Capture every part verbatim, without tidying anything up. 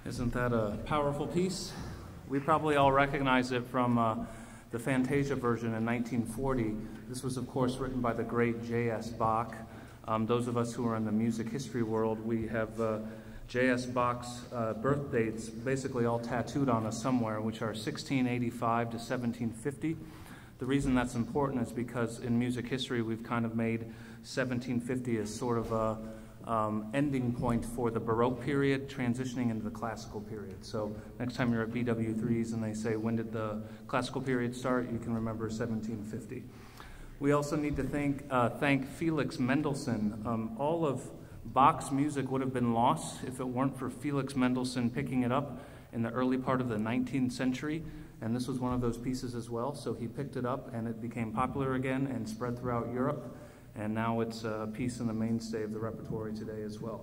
Isn't that a powerful piece? We probably all recognize it from uh, the Fantasia version in nineteen forty. This was, of course, written by the great J S Bach. Um, those of us who are in the music history world, we have uh, J S Bach's uh, birth dates basically all tattooed on us somewhere, which are sixteen eighty-five to seventeen fifty. The reason that's important is because in music history, we've kind of made seventeen fifty as sort of a Um, ending point for the Baroque period, transitioning into the classical period. So next time you're at B W threes and they say, when did the classical period start, you can remember seventeen fifty. We also need to think, uh, thank Felix Mendelssohn. Um, all of Bach's music would have been lost if it weren't for Felix Mendelssohn picking it up in the early part of the nineteenth century. And this was one of those pieces as well. So he picked it up and it became popular again and spread throughout Europe. And now it's a piece in the mainstay of the repertory today as well.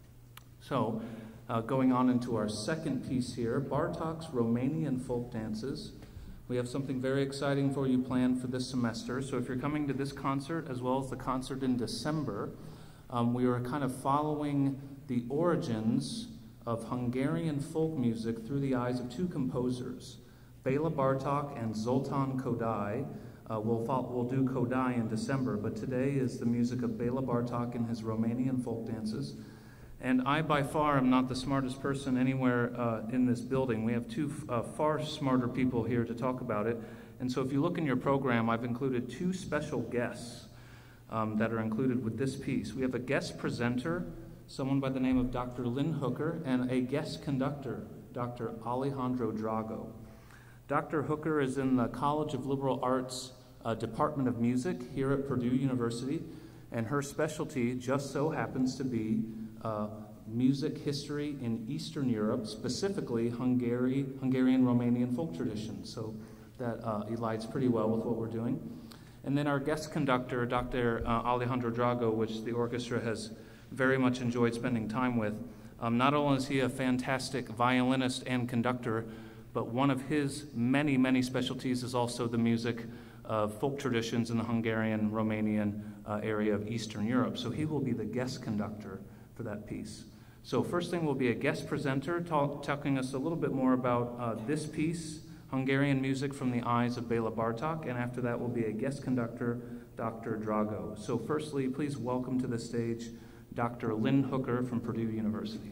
So, uh, going on into our second piece here, Bartok's Romanian folk dances. We have something very exciting for you planned for this semester. So if you're coming to this concert, as well as the concert in December, um, we are kind of following the origins of Hungarian folk music through the eyes of two composers, Bela Bartok and Zoltán Kodály. Uh, we'll, follow, we'll do Kodály in December, but today is the music of Bela Bartok and his Romanian folk dances. And I, by far, am not the smartest person anywhere uh, in this building. We have two uh, far smarter people here to talk about it. And so if you look in your program, I've included two special guests um, that are included with this piece. We have a guest presenter, someone by the name of Doctor Lynn Hooker, and a guest conductor, Doctor Alejandro Drago. Doctor Hooker is in the College of Liberal Arts uh, Department of Music here at Purdue University, and her specialty just so happens to be uh, music history in Eastern Europe, specifically Hungary, Hungarian Romanian folk traditions. So that uh, elides pretty well with what we're doing. And then our guest conductor, Doctor Uh, Alejandro Drago, which the orchestra has very much enjoyed spending time with. Um, not only is he a fantastic violinist and conductor, but one of his many, many specialties is also the music of folk traditions in the Hungarian, Romanian uh, area of Eastern Europe. So he will be the guest conductor for that piece. So first thing will be a guest presenter talk, talking us a little bit more about uh, this piece, Hungarian music from the eyes of Bela Bartok, and after that will be a guest conductor, Doctor Drago. So firstly, please welcome to the stage Doctor Lynn Hooker from Purdue University.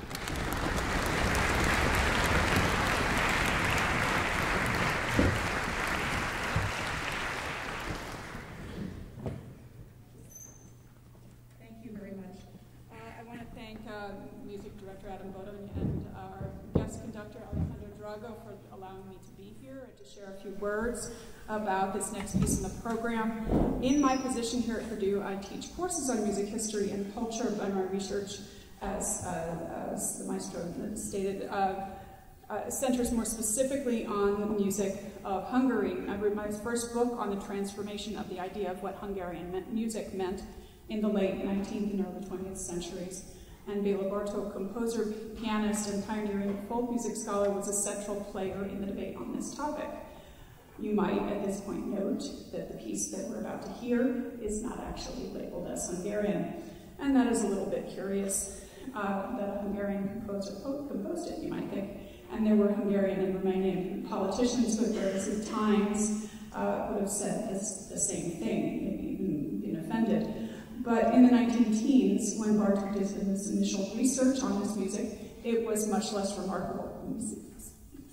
And our guest conductor, Alejandro Drago, for allowing me to be here and to share a few words about this next piece in the program. In my position here at Purdue, I teach courses on music history and culture, but my research, as, uh, as the maestro stated, uh, uh, centers more specifically on the music of Hungary. I wrote my first book on the transformation of the idea of what Hungarian meant, music meant in the late nineteenth and early twentieth centuries. And Bela Bartok, composer, pianist, and pioneering folk music scholar, was a central player in the debate on this topic. You might, at this point, note that the piece that we're about to hear is not actually labeled as Hungarian. And that is a little bit curious uh, that a Hungarian composer composed it, you might think. And there were Hungarian and Romanian politicians who at various times uh, would have said this, the same thing, maybe even been offended. But in the nineteen teens, when Bartok did his initial research on this music, it was much less remarkable. Let me see this.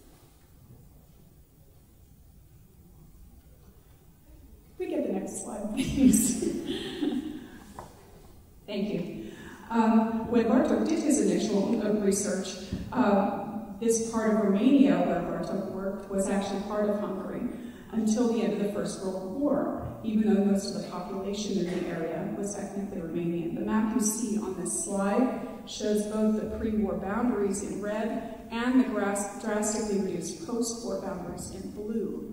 We get the next slide, please. Thank you. Um, when Bartok did his initial uh, research, uh, this part of Romania where Bartok worked was actually part of Hungary until the end of the First World War, even though most of the population in the area was ethnically Romanian. The map you see on this slide shows both the pre-war boundaries in red and the drastically reduced post-war boundaries in blue.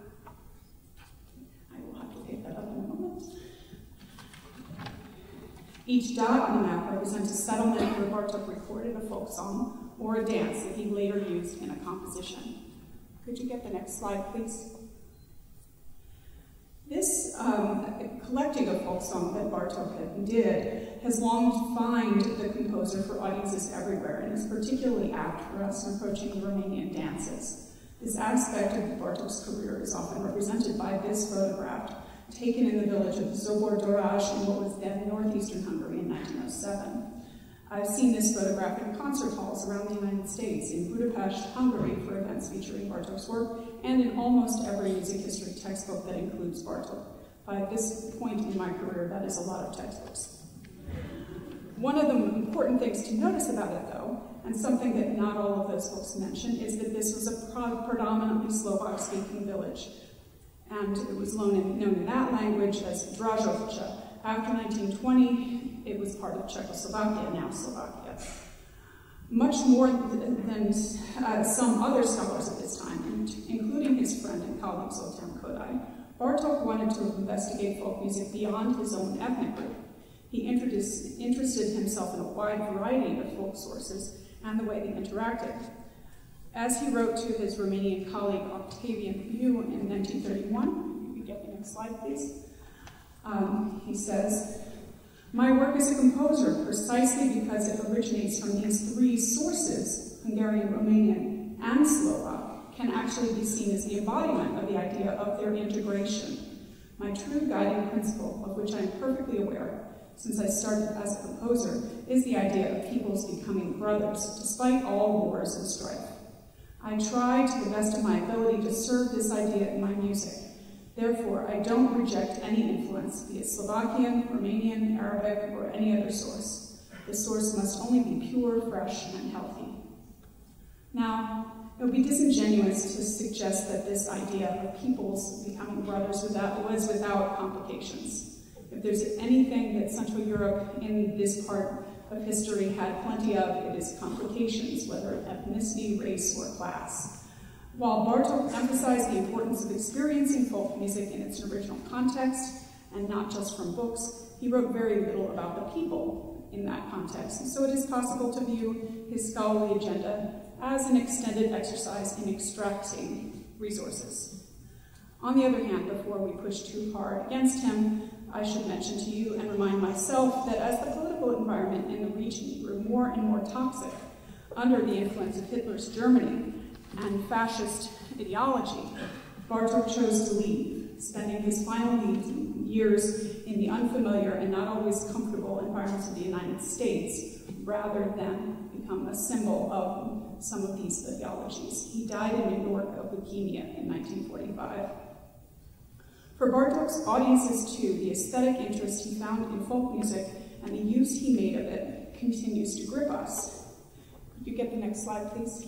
I will have to pick that up in a moment. Each dot on the map represents a settlement where Bartok recorded a folk song or a dance that he later used in a composition. Could you get the next slide, please? This um, collecting of folk song that Bartok did has long defined the composer for audiences everywhere, and is particularly apt for us in approaching the Romanian dances. This aspect of Bartok's career is often represented by this photograph, taken in the village of Zobor Doraj in what was then northeastern Hungary in nineteen oh seven. I've seen this photograph in concert halls around the United States, in Budapest, Hungary, for events featuring Bartok's work, and in almost every music history textbook that includes Bartok. By this point in my career, that is a lot of textbooks. One of the important things to notice about it, though, and something that not all of those books mention, is that this was a predominantly Slovak-speaking village, and it was known in, known in that language as Drago. After nineteen twenty, it was part of Czechoslovakia, now Slovakia. Much more than uh, some other scholars at this time, including his friend and colleague Zoltán Kodály, Bartok wanted to investigate folk music beyond his own ethnic group. He interested himself in a wide variety of folk sources and the way they interacted. As he wrote to his Romanian colleague Octavian Purdue in nineteen thirty-one, you can get the next slide, please. Um, he says, "My work as a composer, precisely because it originates from these three sources, Hungarian, Romanian, and Slovak, can actually be seen as the embodiment of the idea of their integration. My true guiding principle, of which I am perfectly aware, since I started as a composer, is the idea of peoples becoming brothers, despite all wars and strife. I try to the best of my ability to serve this idea in my music. Therefore, I don't reject any influence, be it Slovakian, Romanian, Arabic, or any other source. The source must only be pure, fresh, and healthy." Now, it would be disingenuous to suggest that this idea of peoples becoming brothers without, was without complications. If there's anything that Central Europe in this part of history had plenty of, it is complications, whether ethnicity, race, or class. While Bartok emphasized the importance of experiencing folk music in its original context, and not just from books, he wrote very little about the people in that context, and so it is possible to view his scholarly agenda as an extended exercise in extracting resources. On the other hand, before we push too hard against him, I should mention to you and remind myself that as the political environment in the region grew more and more toxic under the influence of Hitler's Germany and fascist ideology, Bartok chose to leave, spending his final years in the unfamiliar and not always comfortable environments of the United States, rather than become a symbol of some of these ideologies. He died in New York of leukemia in nineteen forty-five. For Bartok's audiences, too, the aesthetic interest he found in folk music and the use he made of it continues to grip us. Could you get the next slide, please?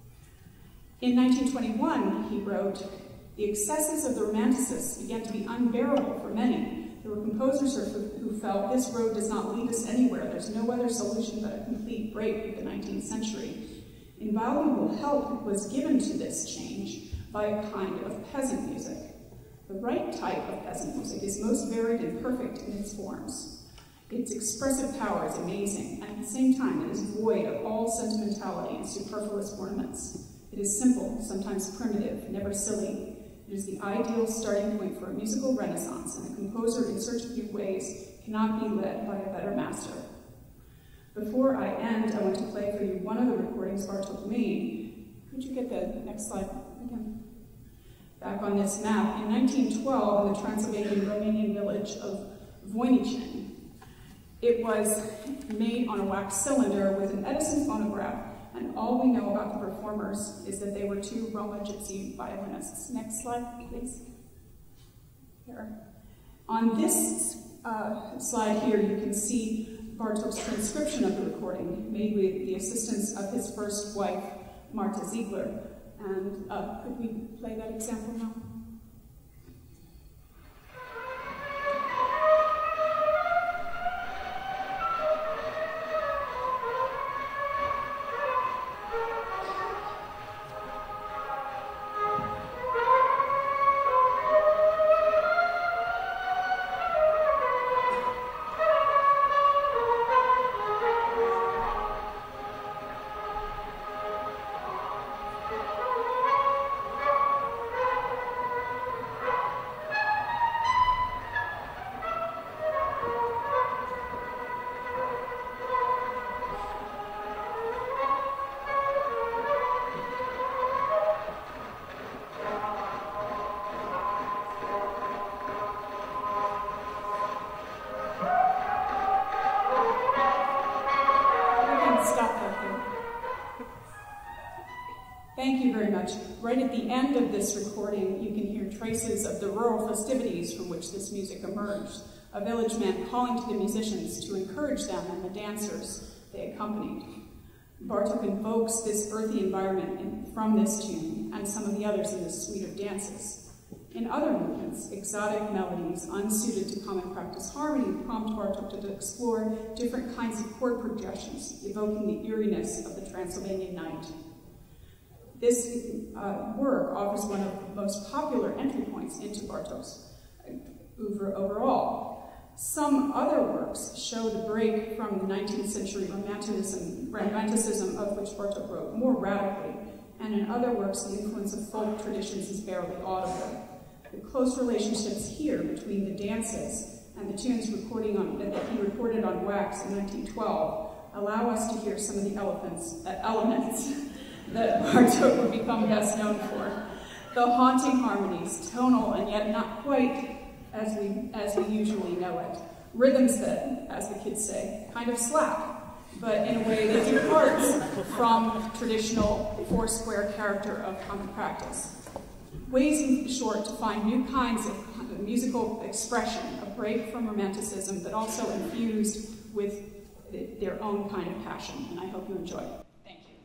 In nineteen twenty-one, he wrote, "The excesses of the Romanticists began to be unbearable for many. There were composers who felt this road does not lead us anywhere. There's no other solution but a complete break with the nineteenth century. Invaluable help was given to this change by a kind of peasant music. The right type of peasant music is most varied and perfect in its forms. Its expressive power is amazing, and at the same time it is void of all sentimentality and superfluous ornaments. It is simple, sometimes primitive, never silly. It is the ideal starting point for a musical renaissance, and a composer in search of new ways cannot be led by a better master." Before I end, I want to play for you one of the recordings Bartok made. Could you get the next slide again? Back on this map, in nineteen twelve, in the Transylvanian Romanian village of Voiniceni. It was made on a wax cylinder with an Edison phonograph, and all we know about the performers is that they were two Roma gypsy violinists. Next slide, please. Here. On this uh, slide here, you can see Bartok's transcription of the recording, made with the assistance of his first wife, Marta Ziegler. And uh, could we play that example now? much. Right at the end of this recording, you can hear traces of the rural festivities from which this music emerged, a village man calling to the musicians to encourage them and the dancers they accompanied. Bartok invokes this earthy environment in, from this tune and some of the others in this suite of dances. In other movements, exotic melodies unsuited to common practice harmony prompt Bartok to explore different kinds of chord progressions, evoking the eeriness of the Transylvanian night. This uh, work offers one of the most popular entry points into Bartok's oeuvre overall. Some other works show the break from the nineteenth century romanticism, romanticism of which Bartok wrote more radically, and in other works the influence of folk traditions is barely audible. The close relationships here between the dances and the tunes recording on, that he recorded on wax in nineteen twelve allow us to hear some of the elephants, uh, elements that Bartok would become best known for. The haunting harmonies, tonal and yet not quite as we, as we usually know it. Rhythms that, as the kids say, kind of slap, but in a way that departs from traditional four-square character of common practice. Ways, in short, to find new kinds of musical expression, a break from romanticism, but also infused with their own kind of passion, and I hope you enjoy it. Thank you.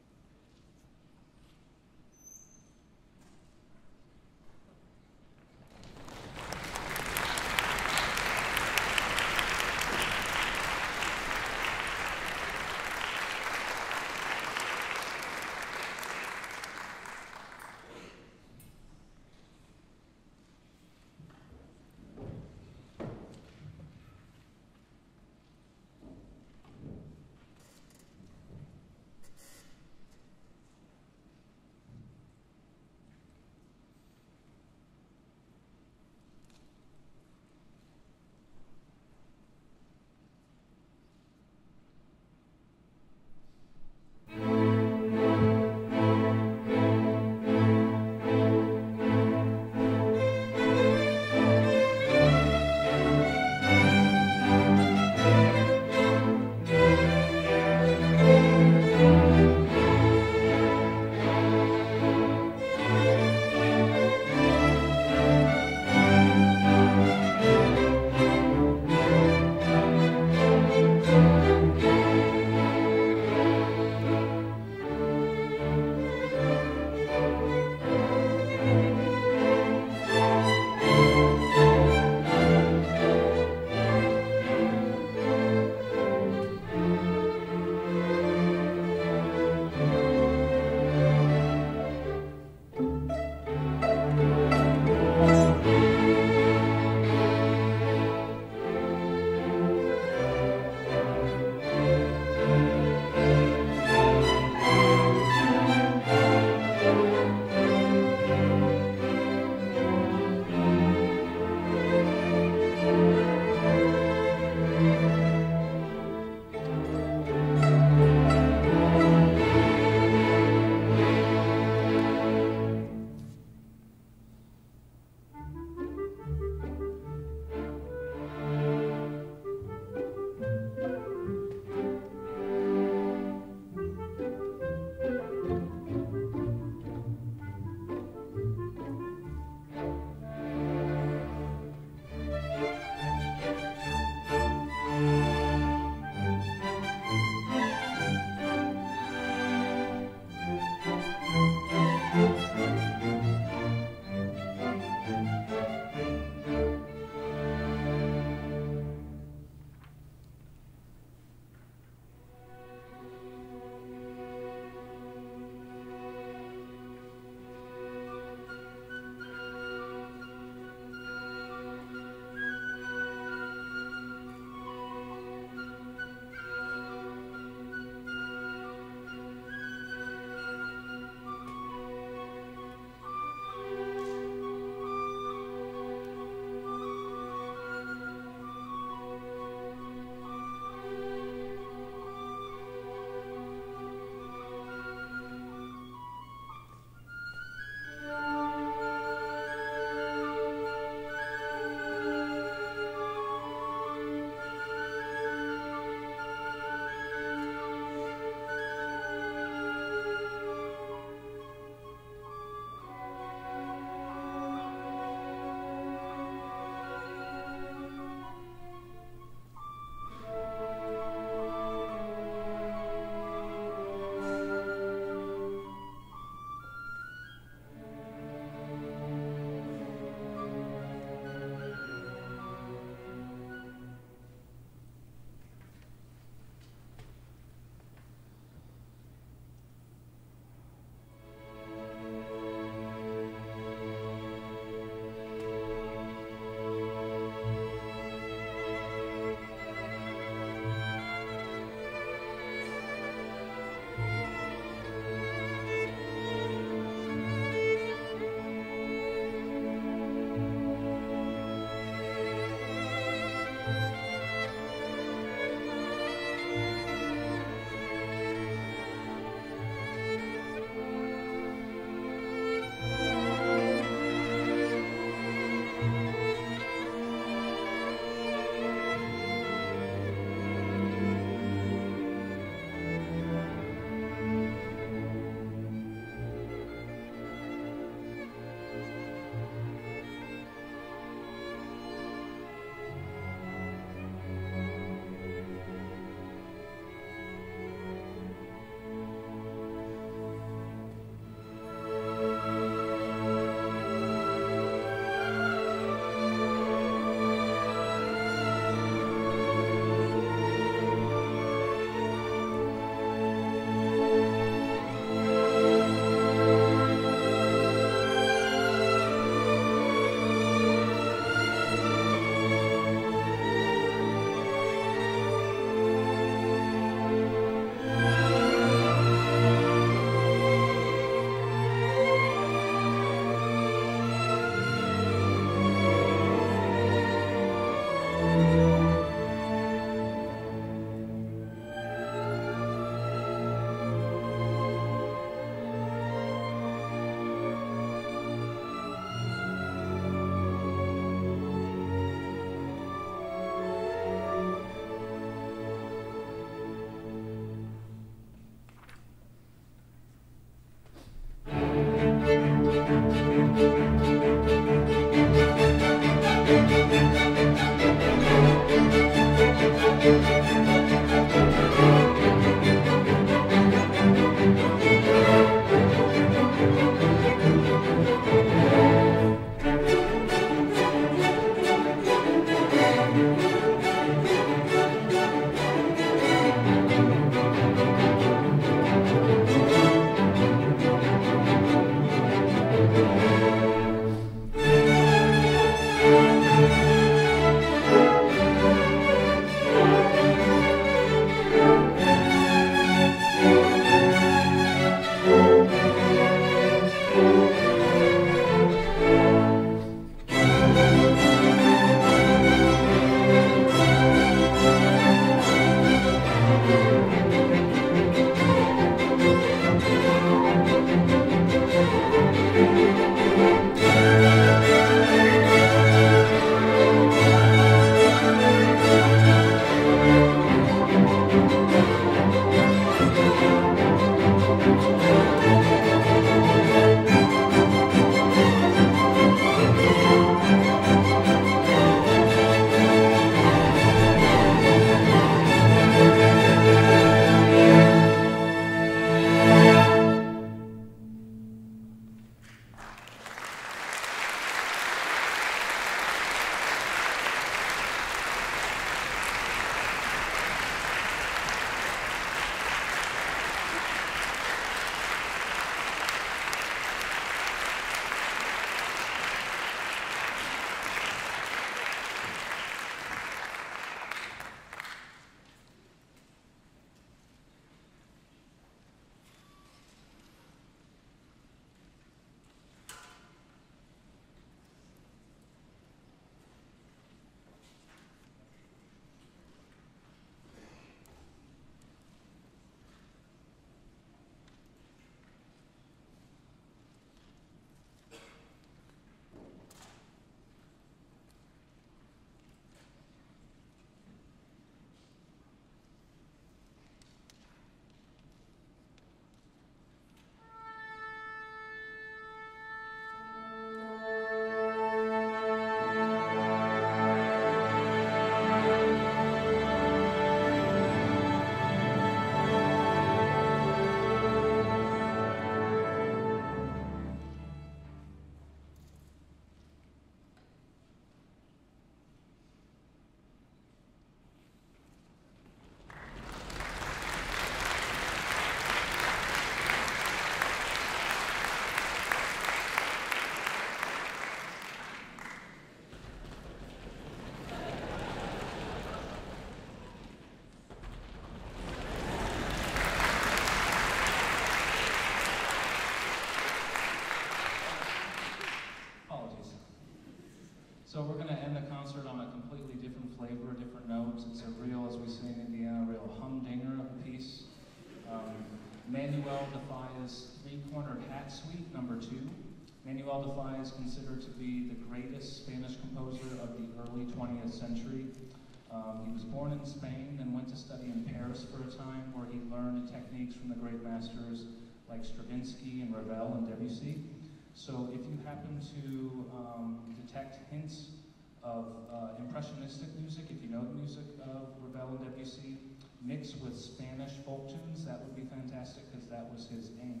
So we're going to end the concert on a completely different flavor, different notes. It's a real, as we say in Indiana, a real humdinger of a piece. Um, Manuel Defia's Three-Cornered Hat Suite, number two. Manuel Defia is considered to be the greatest Spanish composer of the early twentieth century. Um, he was born in Spain and went to study in Paris for a time, where he learned techniques from the great masters like Stravinsky and Ravel and Debussy. So if you happen to um, detect hints of uh, impressionistic music, if you know the music of Ravel and Debussy, mixed with Spanish folk tunes, that would be fantastic, because that was his aim.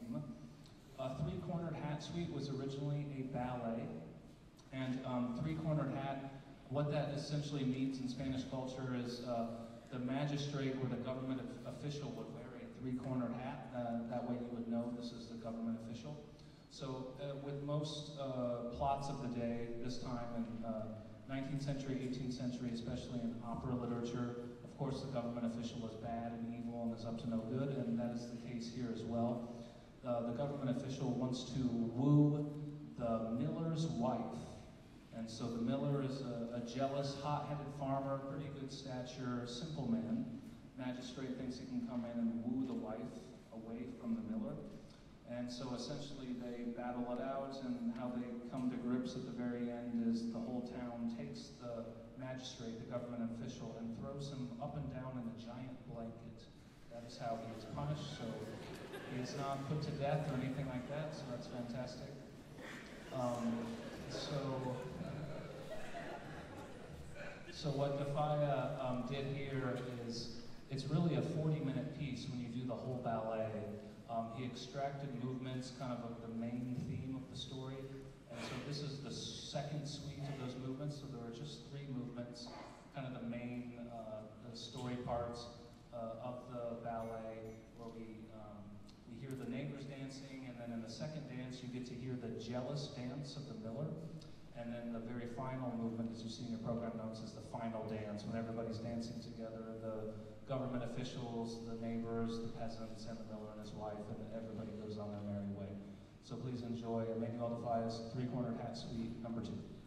A Three-Cornered Hat Suite was originally a ballet, and um, Three-Cornered Hat, what that essentially means in Spanish culture is uh, the magistrate or the government official would wear a three-cornered hat. Uh, that way you would know this is the government official. So uh, with most uh, plots of the day, this time in uh, nineteenth century, eighteenth century, especially in opera literature, of course the government official is bad and evil and is up to no good, and that is the case here as well. Uh, the government official wants to woo the miller's wife. And so the miller is a, a jealous, hot-headed farmer, pretty good stature, simple man. Magistrate thinks he can come in and woo the wife away from the miller. And so essentially they battle it out, and how they come to grips at the very end is the whole town takes the magistrate, the government official, and throws him up and down in a giant blanket. That is how he is punished. So he is not put to death or anything like that, so that's fantastic. Um, so... So what the Falla um, did here is, it's really a forty minute piece when you do the whole ballet. Um, he extracted movements kind of of the main theme of the story. And so this is the second suite of those movements. So there are just three movements, kind of the main uh, the story parts uh, of the ballet, where we, um, we hear the neighbors dancing, and then in the second dance you get to hear the jealous dance of the miller. And then the very final movement, as you see in your program notes, is the final dance, when everybody's dancing together, the government officials, the neighbors, the peasants, and the miller and his wife, and everybody goes on their merry way. So please enjoy Manuel de Falla's Three-Cornered Hat Suite number two.